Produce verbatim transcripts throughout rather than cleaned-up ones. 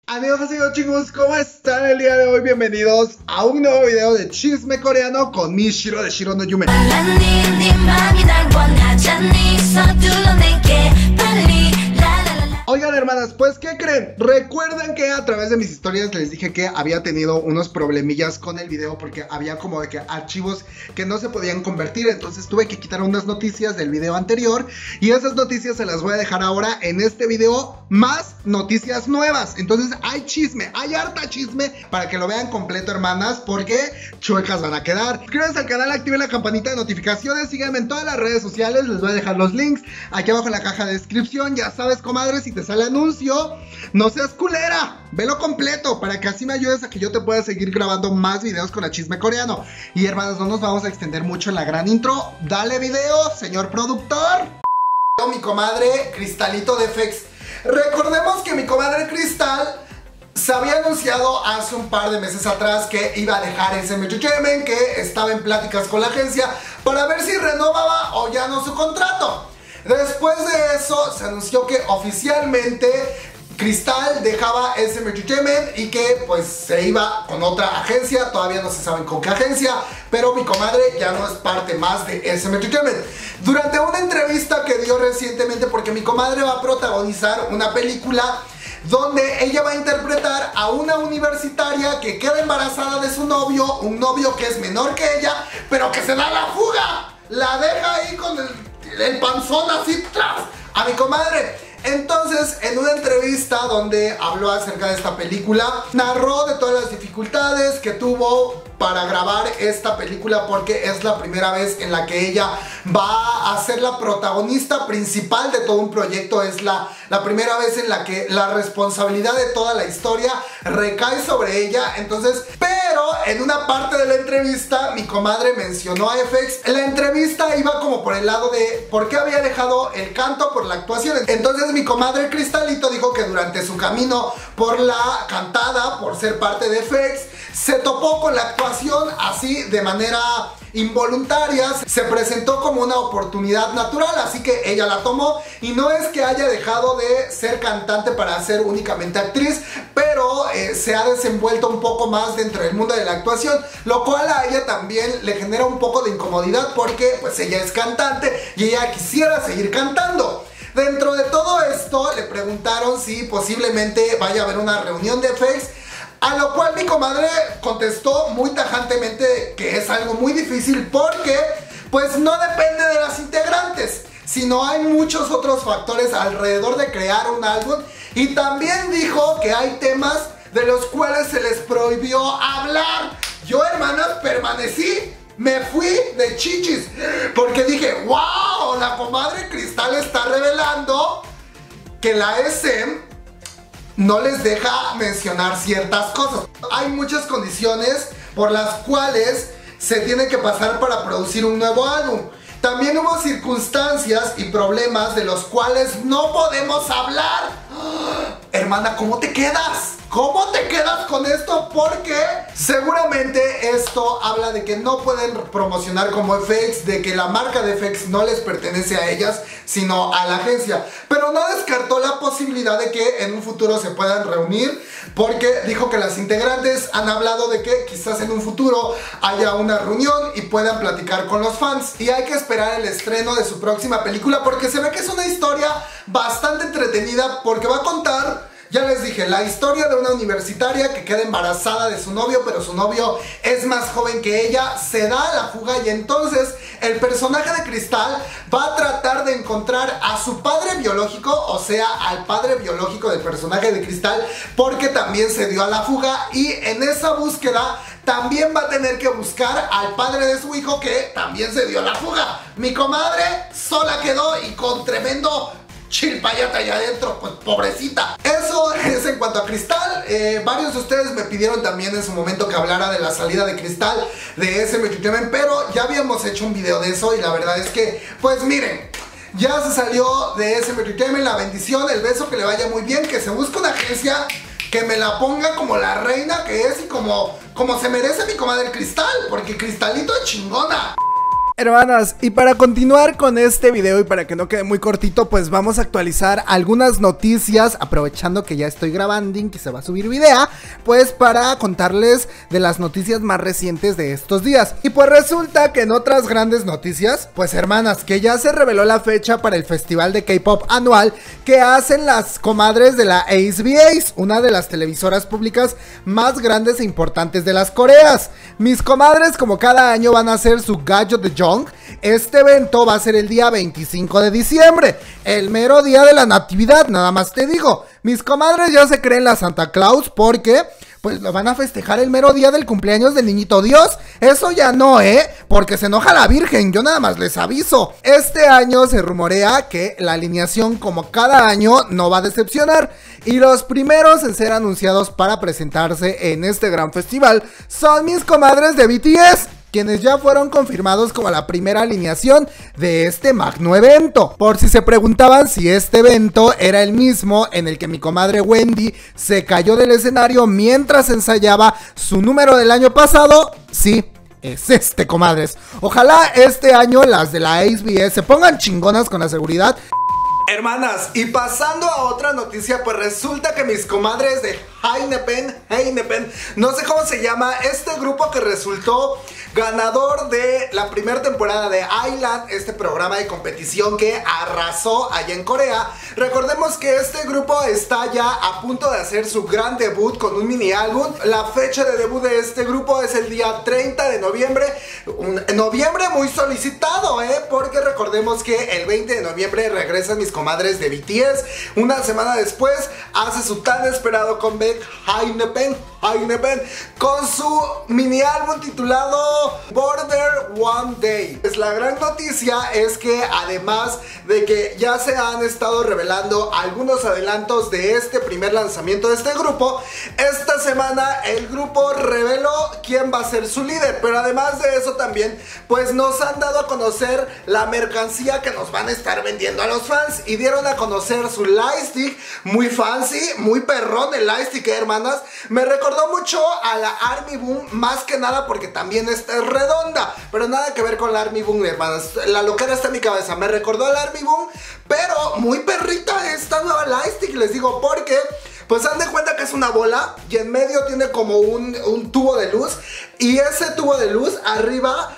Amigos y chicos, ¿cómo están el día de hoy? Bienvenidos a un nuevo video de chisme coreano con mi Shiro de Shiro no Yume. Oigan, hermanas, pues ¿qué creen? Recuerden que a través de mis historias les dije que había tenido unos problemillas con el video porque había como de que archivos que no se podían convertir, entonces tuve que quitar unas noticias del video anterior y esas noticias se las voy a dejar ahora en este video más noticias nuevas. Entonces hay chisme, hay harta chisme para que lo vean completo, hermanas, porque chuecas van a quedar. Suscríbanse al canal, activen la campanita de notificaciones, síganme en todas las redes sociales, les voy a dejar los links aquí abajo en la caja de descripción. Ya sabes, comadre, si te sale anuncio, no seas culera, velo completo para que así me ayudes a que yo te pueda seguir grabando más videos con el chisme coreano. Y hermanos, no nos vamos a extender mucho en la gran intro. Dale video, señor productor. Mi comadre Cristalito de F X. Recordemos que mi comadre Cristal se había anunciado hace un par de meses atrás que iba a dejar S M Entertainment, que estaba en pláticas con la agencia para ver si renovaba o ya no su contrato. Después de eso se anunció que oficialmente Cristal dejaba S M Entertainment y que pues se iba con otra agencia. Todavía no se sabe con qué agencia, pero mi comadre ya no es parte más de S M Entertainment. Durante una entrevista que dio recientemente, porque mi comadre va a protagonizar una película donde ella va a interpretar a una universitaria que queda embarazada de su novio, un novio que es menor que ella, pero que se da la fuga, la deja ahí con el, el panzón así tras a mi comadre. Entonces, en una entrevista donde habló acerca de esta película, narró de todas las dificultades que tuvo para grabar esta película, porque es la primera vez en la que ella va a ser la protagonista principal de todo un proyecto. Es la, la primera vez en la que la responsabilidad de toda la historia recae sobre ella. Entonces, pero en una parte de la entrevista mi comadre mencionó a F X. La entrevista iba como por el lado de por qué había dejado el canto por la actuación. Entonces mi comadre Cristalito dijo que durante su camino por la cantada, por ser parte de F X, se topó con la actuación así de manera involuntaria, se presentó como una oportunidad natural, así que ella la tomó. Y no es que haya dejado de ser cantante para ser únicamente actriz, pero eh, se ha desenvuelto un poco más dentro del mundo de la actuación, lo cual a ella también le genera un poco de incomodidad, porque pues ella es cantante y ella quisiera seguir cantando. Dentro de todo esto le preguntaron si posiblemente vaya a haber una reunión de F X, a lo cual mi comadre contestó muy tajantemente que es algo muy difícil porque pues no depende de las integrantes, sino hay muchos otros factores alrededor de crear un álbum. Y también dijo que hay temas de los cuales se les prohibió hablar. Yo, hermanas, permanecí, me fui de chichis, porque dije, wow, la comadre Cristal está revelando que la S M no les deja mencionar ciertas cosas. Hay muchas condiciones por las cuales se tiene que pasar para producir un nuevo álbum. También hubo circunstancias y problemas de los cuales no podemos hablar. ¡Oh! Hermana, ¿cómo te quedas? ¿Cómo te quedas con esto? Porque seguramente esto habla de que no pueden promocionar como F X, de que la marca de F X no les pertenece a ellas, sino a la agencia. Pero no descartó la posibilidad de que en un futuro se puedan reunir, porque dijo que las integrantes han hablado de que quizás en un futuro haya una reunión y puedan platicar con los fans. Y hay que esperar el estreno de su próxima película, porque se ve que es una historia bastante entretenida, porque va a contar, ya les dije, la historia de una universitaria que queda embarazada de su novio, pero su novio es más joven que ella, se da a la fuga y entonces el personaje de Cristal va a tratar de encontrar a su padre biológico, o sea, al padre biológico del personaje de Cristal, porque también se dio a la fuga, y en esa búsqueda también va a tener que buscar al padre de su hijo, que también se dio a la fuga. Mi comadre sola quedó y con tremendo chilpayata allá adentro, pues pobrecita. Eso es en cuanto a Cristal. eh, Varios de ustedes me pidieron también en su momento que hablara de la salida de Cristal de S M Entertainment, pero ya habíamos hecho un video de eso y la verdad es que, pues miren, ya se salió de S M Entertainment. La bendición, el beso, que le vaya muy bien, que se busque una agencia que me la ponga como la reina que es y como, como se merece mi comadre Cristal, porque Cristalito es chingona. Hermanas, y para continuar con este video y para que no quede muy cortito, pues vamos a actualizar algunas noticias, aprovechando que ya estoy grabando y que se va a subir video, pues para contarles de las noticias más recientes de estos días. Y pues resulta que en otras grandes noticias, pues hermanas, que ya se reveló la fecha para el festival de K-pop anual que hacen las comadres de la Ace B Ace, una de las televisoras públicas más grandes e importantes de las Coreas. Mis comadres, como cada año, van a hacer su gallo de Young. Este evento va a ser el día veinticinco de diciembre, el mero día de la natividad, nada más te digo. Mis comadres ya se creen la Santa Claus porque pues lo van a festejar el mero día del cumpleaños del niñito Dios. Eso ya no, ¿eh? Porque se enoja la Virgen, yo nada más les aviso. Este año se rumorea que la alineación, como cada año, no va a decepcionar. Y los primeros en ser anunciados para presentarse en este gran festival son mis comadres de B T S, quienes ya fueron confirmados como la primera alineación de este magno evento. Por si se preguntaban si este evento era el mismo en el que mi comadre Wendy se cayó del escenario mientras ensayaba su número del año pasado, sí, es este, comadres. Ojalá este año las de la Ace B Ace se pongan chingonas con la seguridad. Hermanas, y pasando a otra noticia, pues resulta que mis comadres de Heinepen, Heinepen, no sé cómo se llama, este grupo que resultó ganador de la primera temporada de Island, este programa de competición que arrasó allá en Corea. Recordemos que este grupo está ya a punto de hacer su gran debut con un mini álbum. La fecha de debut de este grupo es el día treinta de noviembre, un noviembre muy solicitado, eh, porque recordemos que el veinte de noviembre regresan mis comadres de B T S. Una semana después hace su tan esperado comeback Heinepen, Heinepen con su mini álbum titulado Border One Day. Pues la gran noticia es que además de que ya se han estado revelando algunos adelantos de este primer lanzamiento de este grupo, esta semana el grupo reveló quién va a ser su líder, pero además de eso también pues nos han dado a conocer la mercancía que nos van a estar vendiendo a los fans y dieron a conocer su lightstick, muy fancy, muy perrón el lightstick, ¿eh, hermanas? Me recordó mucho a la Army Boom, más que nada porque también esta es redonda, pero nada que ver con la Army Boom, hermanas. La locura está en mi cabeza, me recordó a la Army Boom, pero muy perrita esta nueva lightstick, les digo, porque pues han de cuenta que es una bola y en medio tiene como un, un tubo de luz, y ese tubo de luz arriba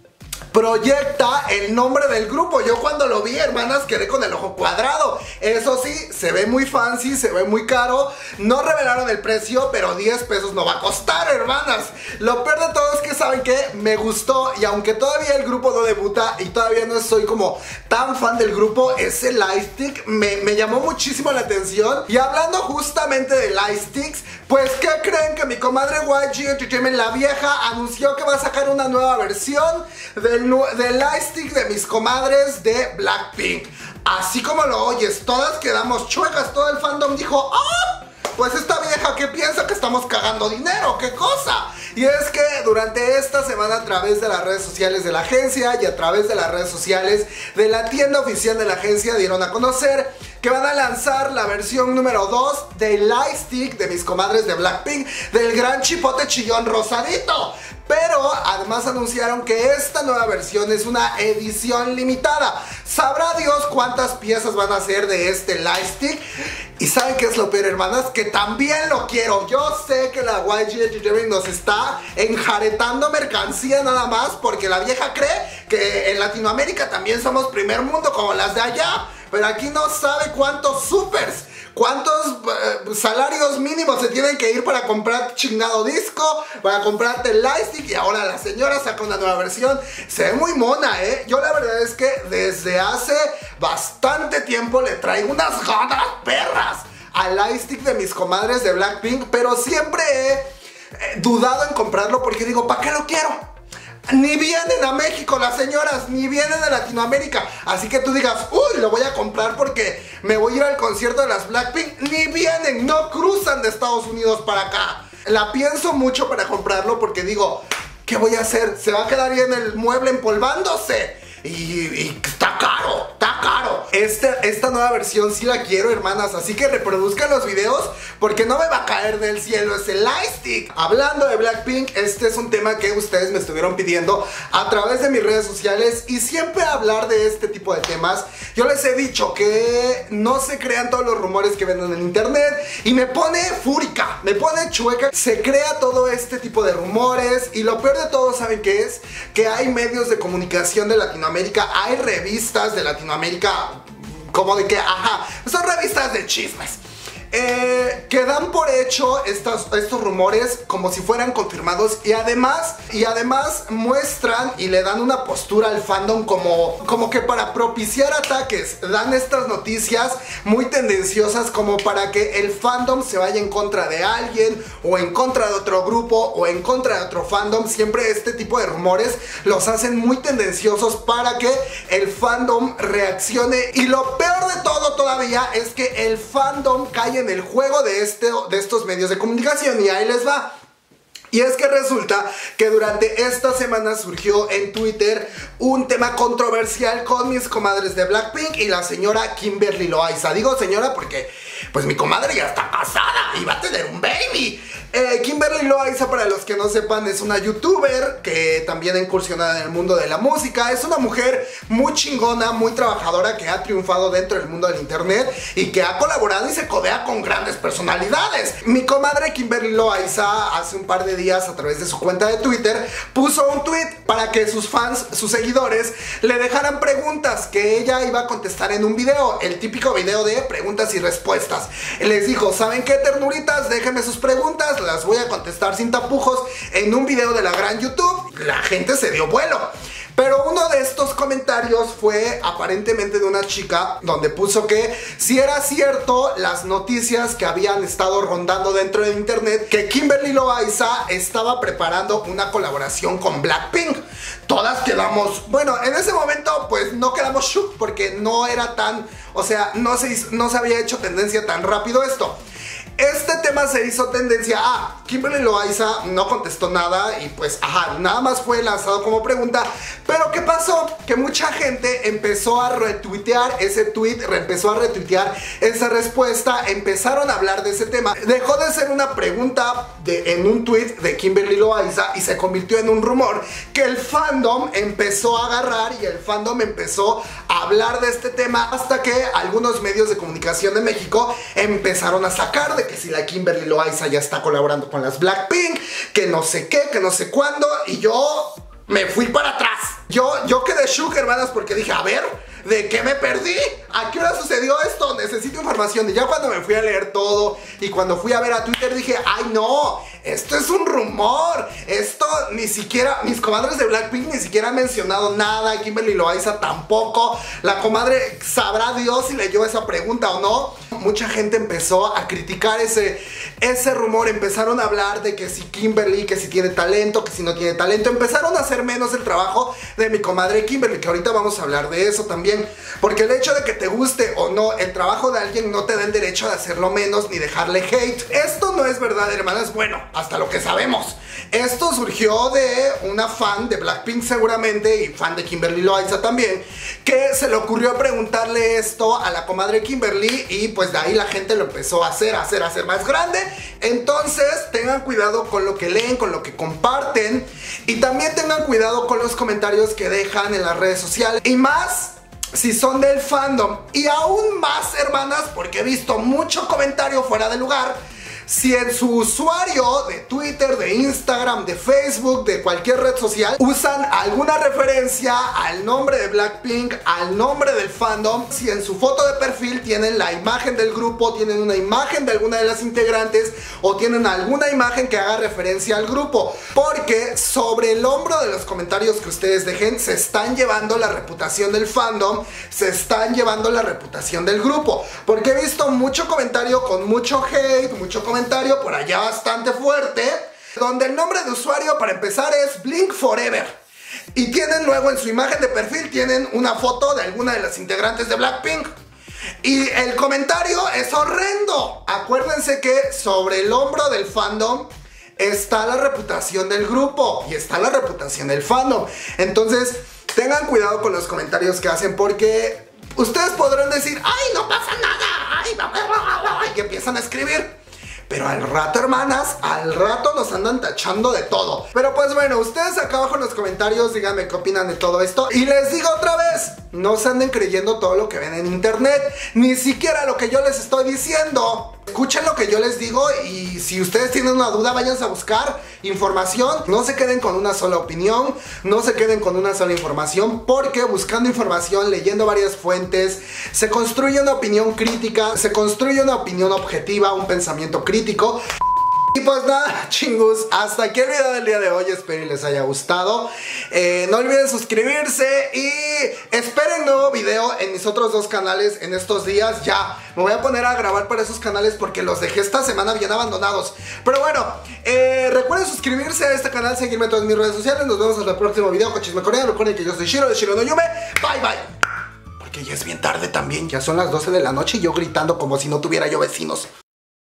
proyecta el nombre del grupo. Yo cuando lo vi, hermanas, quedé con el ojo cuadrado. Eso sí, se ve muy fancy, se ve muy caro. No revelaron el precio, pero diez pesos no va a costar, hermanas. Lo peor de todo es que, ¿saben qué? Me gustó, y aunque todavía el grupo no debuta y todavía no soy como tan fan del grupo, ese lightstick me, me llamó muchísimo la atención. Y hablando justamente de lightsticks, pues ¿qué creen? Que mi comadre Y G Entertainment, la vieja, anunció que va a sacar una nueva versión del, del lightstick de mis comadres de Blackpink. Así como lo oyes, todas quedamos chuecas, todo el fandom dijo ¡ah! Pues esta vieja que piensa que estamos cagando dinero, ¿qué cosa? Y es que durante esta semana, a través de las redes sociales de la agencia y a través de las redes sociales de la tienda oficial de la agencia, dieron a conocer que van a lanzar la versión número dos del lightstick de mis comadres de Blackpink, del gran chipote chillón rosadito. Pero además anunciaron que esta nueva versión es una edición limitada. Sabrá Dios cuántas piezas van a ser de este lightstick. Y ¿saben qué es lo peor, hermanas? Que también lo quiero. Yo sé que la Y G Entertainment nos está enjaretando mercancía nada más, porque la vieja cree que en Latinoamérica también somos primer mundo como las de allá. Pero aquí no sabe cuántos supers, cuántos uh, salarios mínimos se tienen que ir para comprar chingado disco, para comprarte el lightstick. Y ahora la señora saca una nueva versión. Se ve muy mona, ¿eh? Yo la verdad es que desde hace bastante tiempo le traigo unas ganas perras al lightstick de mis comadres de Blackpink, pero siempre he eh, dudado en comprarlo porque digo, ¿para qué lo quiero? Ni vienen a México las señoras, ni vienen a Latinoamérica. Así que tú digas, uy, lo voy a comprar porque me voy a ir al concierto de las Blackpink. Ni vienen, no cruzan de Estados Unidos para acá. La pienso mucho para comprarlo porque digo, ¿qué voy a hacer? ¿Se va a quedar ahí en el mueble empolvándose? y, y está caro, está caro. Este, esta nueva versión sí la quiero, hermanas, así que reproduzcan los videos porque no me va a caer del cielo ese lightstick. Hablando de Blackpink, este es un tema que ustedes me estuvieron pidiendo a través de mis redes sociales y siempre hablar de este tipo de temas. Yo les he dicho que no se crean todos los rumores que ven en el internet y me pone fúrica, me pone chueca. Se crea todo este tipo de rumores y lo peor de todo, ¿saben qué es? Que hay medios de comunicación de Latinoamérica, hay revistas de Latinoamérica como de que, ajá, son revistas de chismes. Eh, que dan por hecho estos, estos rumores como si fueran confirmados y además, y además muestran y le dan una postura al fandom como, como que para propiciar ataques. Dan estas noticias muy tendenciosas como para que el fandom se vaya en contra de alguien o en contra de otro grupo o en contra de otro fandom. Siempre este tipo de rumores los hacen muy tendenciosos para que el fandom reaccione y lo peor de todo todavía es que el fandom cae en el juego de, este, de estos medios de comunicación y ahí les va. Y es que resulta que durante esta semana surgió en Twitter un tema controversial con mis comadres de Blackpink y la señora Kimberly Loaiza. Digo señora porque pues mi comadre ya está casada y va a tener un baby. Eh, Kimberly Loaiza, para los que no sepan, es una youtuber que también ha incursionado en el mundo de la música. Es una mujer muy chingona, muy trabajadora, que ha triunfado dentro del mundo del internet y que ha colaborado y se codea con grandes personalidades. Mi comadre Kimberly Loaiza hace un par de días a través de su cuenta de Twitter puso un tweet para que sus fans, sus seguidores, le dejaran preguntas que ella iba a contestar en un video, el típico video de preguntas y respuestas. Les dijo, ¿saben qué, ternuritas? Déjenme sus preguntas, las voy a contestar sin tapujos en un video de la gran YouTube. La gente se dio vuelo. Pero uno de estos comentarios fue aparentemente de una chica donde puso que si era cierto las noticias que habían estado rondando dentro de internet, que Kimberly Loaiza estaba preparando una colaboración con Blackpink. Todas quedamos, bueno, en ese momento pues no quedamos shook porque no era tan, o sea, no se, hizo, no se había hecho tendencia tan rápido esto. Este tema se hizo tendencia a Kimberly Loaiza no contestó nada y pues ajá, nada más fue lanzado como pregunta. Pero ¿qué pasó? Que mucha gente empezó a retuitear ese tweet, empezó a retuitear esa respuesta, empezaron a hablar de ese tema. Dejó de ser una pregunta de, en un tweet de Kimberly Loaiza y se convirtió en un rumor que el fandom empezó a agarrar y el fandom empezó a hablar de este tema hasta que algunos medios de comunicación de México empezaron a sacar de que si la Kimberly Loaiza ya está colaborando con las Blackpink, que no sé qué, que no sé cuándo, y yo me fui para atrás. Yo, yo quedé shook, hermanas, porque dije, a ver, ¿de qué me perdí? ¿A qué hora sucedió esto? Necesito información. Y ya cuando me fui a leer todo y cuando fui a ver a Twitter dije, ay no, esto es un rumor. Esto ni siquiera, mis comadres de Blackpink ni siquiera han mencionado nada. Kimberly Loaiza tampoco. La comadre sabrá Dios si leyó esa pregunta o no. Mucha gente empezó a criticar ese, ese rumor. Empezaron a hablar de que si Kimberly, que si tiene talento, que si no tiene talento. Empezaron a hacer menos el trabajo de mi comadre Kimberly, que ahorita vamos a hablar de eso también. Porque el hecho de que te guste o no el trabajo de alguien no te da el derecho de hacerlo menos ni dejarle hate. Esto no es verdad, hermanas. Bueno, hasta lo que sabemos. Esto surgió de una fan de Blackpink seguramente y fan de Kimberly Loaiza también, que se le ocurrió preguntarle esto a la comadre Kimberly y pues de ahí la gente lo empezó a hacer, a hacer, a hacer más grande. Entonces tengan cuidado con lo que leen, con lo que comparten y también tengan cuidado con los comentarios que dejan en las redes sociales y más si son del fandom. Y aún más, hermanas, porque he visto mucho comentario fuera de lugar. Si en su usuario de Twitter, de Instagram, de Facebook, de cualquier red social usan alguna referencia al nombre de Blackpink, al nombre del fandom, si en su foto de perfil tienen la imagen del grupo, tienen una imagen de alguna de las integrantes o tienen alguna imagen que haga referencia al grupo, porque sobre el hombro de los comentarios que ustedes dejen se están llevando la reputación del fandom, se están llevando la reputación del grupo, porque he visto mucho comentario con mucho hate, mucho comentario comentario por allá bastante fuerte, donde el nombre de usuario para empezar es Blink Forever y tienen luego en su imagen de perfil tienen una foto de alguna de las integrantes de Blackpink y el comentario es horrendo. Acuérdense que sobre el hombro del fandom está la reputación del grupo y está la reputación del fandom. Entonces tengan cuidado con los comentarios que hacen porque ustedes podrán decir, ay, no pasa nada, ay, ay, que empiezan a escribir. Pero al rato, hermanas, al rato nos andan tachando de todo. Pero pues bueno, ustedes acá abajo en los comentarios díganme qué opinan de todo esto. Y les digo otra vez, no se anden creyendo todo lo que ven en internet, ni siquiera lo que yo les estoy diciendo. Escuchen lo que yo les digo y si ustedes tienen una duda, váyanse a buscar información. No se queden con una sola opinión, no se queden con una sola información, porque buscando información, leyendo varias fuentes, se construye una opinión crítica, se construye una opinión objetiva, un pensamiento crítico. Y pues nada, chingus, hasta aquí el video del día de hoy, espero y les haya gustado. eh, No olviden suscribirse y esperen nuevo video en mis otros dos canales en estos días. Ya, me voy a poner a grabar para esos canales porque los dejé esta semana bien abandonados. Pero bueno, eh, recuerden suscribirse a este canal, seguirme en todas mis redes sociales. Nos vemos hasta el próximo video con Chisme Coreano. Recuerden que yo soy Shiro de Shiro no Yume. Bye bye. Porque ya es bien tarde también, ya son las doce de la noche y yo gritando como si no tuviera yo vecinos.